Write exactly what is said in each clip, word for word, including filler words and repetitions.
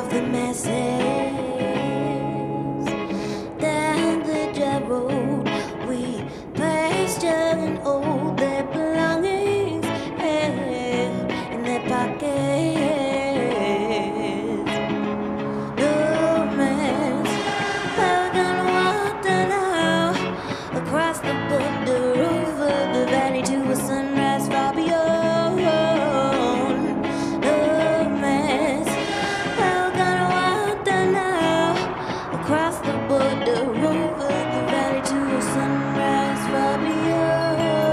of the masses. Down the dry road we passed young and old, their belongings held in their pockets. Nomads, we're gonna walk down now across the border, over the valley to a sunrise far beyond. Nomads, we're gonna walk down now across the border, over the valley to a sunrise far beyond.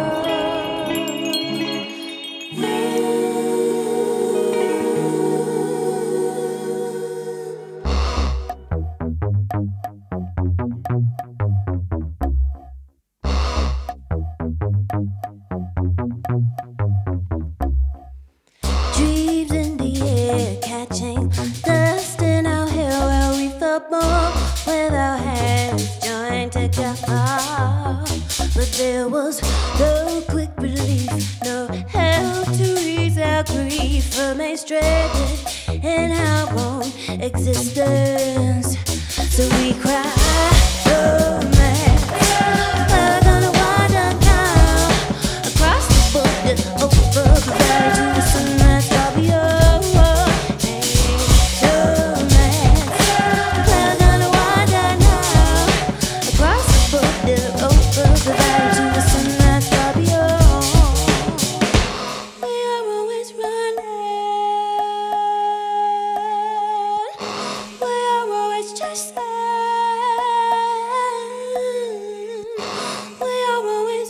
Dreams in the air, catching dust in our hair, where we felt more with our hands joined together. But there was no quick relief, no help to ease our grief, remain stranded in our own existence. So we cry, oh man, we're gonna wander now across the border, over the valley to the sunrise far beyond. Hey, oh man, we're gonna wander now across the border, over the valley to the sunrise far beyond. We are always running, we are always chasing, we are always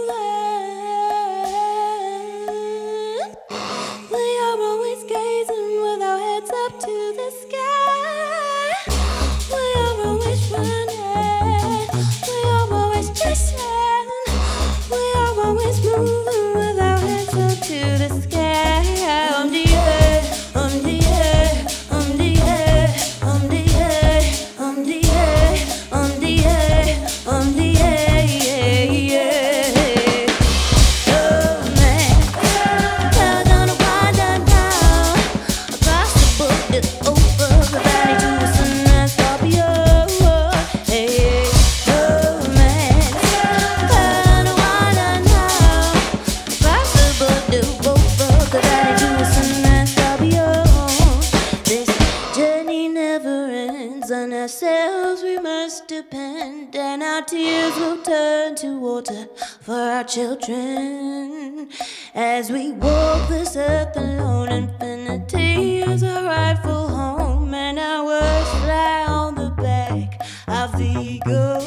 moving, we are always gazing with our heads up to the sky. We are always running, we are always chasing, we are always moving with our heads up to the sky. On the air, on the air, on the air, on the air, on the air, on the air, on the air, yeah, yeah. Oh man, we're gonna wander now across the border, over the valley to the sunrise far beyond. Hey, oh man, we're gonna wander now across the border, over the valley to the sunrise far beyond. This journey never ends, on ourselves we must depend, and our tears will turn to water for our children. As we walk this earth alone, infinity is our rightful home, and our words fly on the back of the eagle.